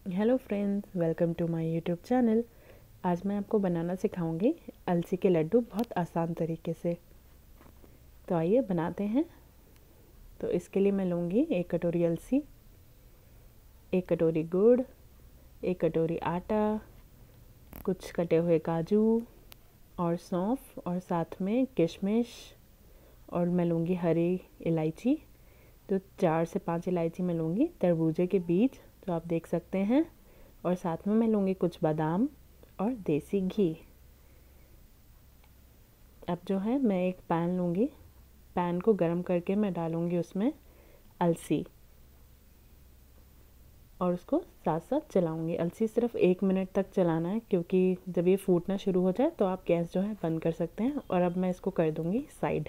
Hello friends, welcome to my YouTube channel. आज मैं आपको बनाना सिखाऊंगी अलसी के लड्डू बहुत आसान तरीके से। तो आइए बनाते हैं। तो इसके लिए मैं लूँगी 1 कटोरी अलसी, 1 कटोरी गुड़, 1 कटोरी आटा, कुछ कटे हुए काजू और सौंफ, और साथ में किशमिश, और मैं लूँगी हरी इलायची। तो 4 से 5 इलायची मैं लूँगी, तरबूजे के बीज जो आप देख सकते हैं, और साथ में मैं लूँगी कुछ बादाम और देसी घी। अब जो है मैं एक पैन लूँगी, पैन को गरम करके मैं डालूँगी उसमें अलसी, और उसको साथ साथ चलाऊँगी। अलसी सिर्फ 1 मिनट तक चलाना है, क्योंकि जब ये फूटना शुरू हो जाए तो आप गैस जो है बंद कर सकते हैं। और अब मैं इसको कर दूँगी साइड।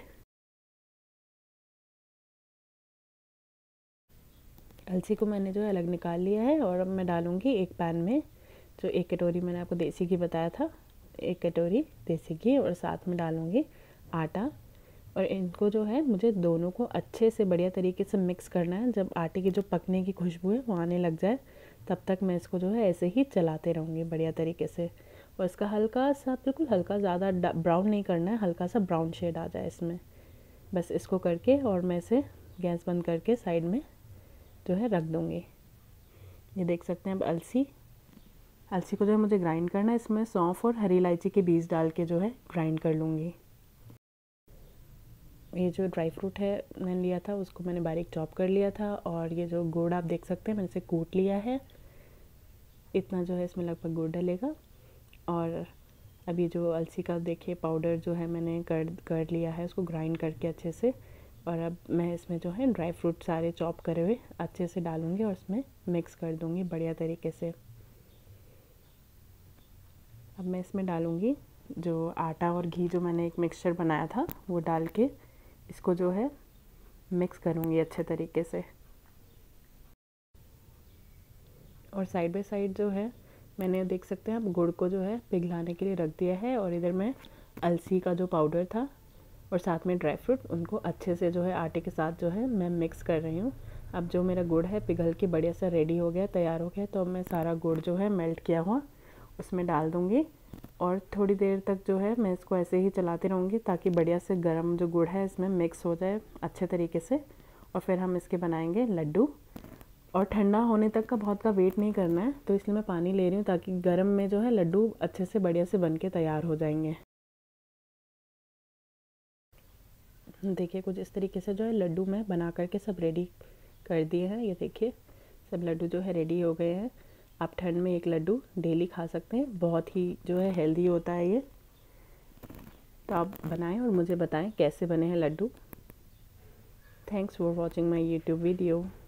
अलसी को मैंने जो है अलग निकाल लिया है, और अब मैं डालूँगी एक पैन में जो 1 कटोरी मैंने आपको देसी घी बताया था, 1 कटोरी देसी घी, और साथ में डालूँगी आटा। और इनको जो है मुझे दोनों को अच्छे से बढ़िया तरीके से मिक्स करना है। जब आटे की जो पकने की खुशबू है वो आने लग जाए, तब तक मैं इसको जो है ऐसे ही चलाते रहूँगी बढ़िया तरीके से। और इसका हल्का सा, बिल्कुल हल्का, ज़्यादा ब्राउन नहीं करना है, हल्का सा ब्राउन शेड आ जाए इसमें। बस इसको करके और मैं इसे गैस बंद करके साइड में जो है रख दूँगी। ये देख सकते हैं अब अलसी को जो है मुझे ग्राइंड करना है। इसमें सौंफ और हरी इलायची के बीज डाल के जो है ग्राइंड कर लूँगी। ये जो ड्राई फ्रूट है मैंने लिया था उसको मैंने बारीक चॉप कर लिया था, और ये जो गुड़ आप देख सकते हैं मैंने इसे कूट लिया है। इतना जो है इसमें लगभग गुड़ डलेगा। और अभी जो अलसी का देखिए पाउडर जो है मैंने कर लिया है, उसको ग्राइंड करके अच्छे से। और अब मैं इसमें जो है ड्राई फ्रूट सारे चॉप करे हुए अच्छे से डालूँगी और इसमें मिक्स कर दूँगी बढ़िया तरीके से। अब मैं इसमें डालूँगी जो आटा और घी जो मैंने एक मिक्सचर बनाया था वो डाल के इसको जो है मिक्स करूँगी अच्छे तरीके से। और साइड बाय साइड जो है मैंने देख सकते हैं आप गुड़ को जो है पिघलाने के लिए रख दिया है, और इधर मैं अलसी का जो पाउडर था और साथ में ड्राई फ्रूट उनको अच्छे से जो है आटे के साथ जो है मैं मिक्स कर रही हूँ। अब जो मेरा गुड़ है पिघल के बढ़िया सा रेडी हो गया, तैयार हो गया। तो अब मैं सारा गुड़ जो है मेल्ट किया हुआ उसमें डाल दूँगी, और थोड़ी देर तक जो है मैं इसको ऐसे ही चलाती रहूँगी ताकि बढ़िया से गर्म जो गुड़ है इसमें मिक्स हो जाए अच्छे तरीके से। और फिर हम इसके बनाएंगे लड्डू। और ठंडा होने तक का बहुत का वेट नहीं करना है, तो इसलिए मैं पानी ले रही हूँ ताकि गर्म में जो है लड्डू अच्छे से बढ़िया से बन के तैयार हो जाएंगे। देखिए कुछ इस तरीके से जो है लड्डू मैं बना करके सब रेडी कर दिए हैं। ये देखिए सब लड्डू जो है रेडी हो गए हैं। आप ठंड में एक लड्डू डेली खा सकते हैं, बहुत ही जो है हेल्दी होता है ये। तो आप बनाएं और मुझे बताएं कैसे बने हैं laddu. Thanks for watching my YouTube video.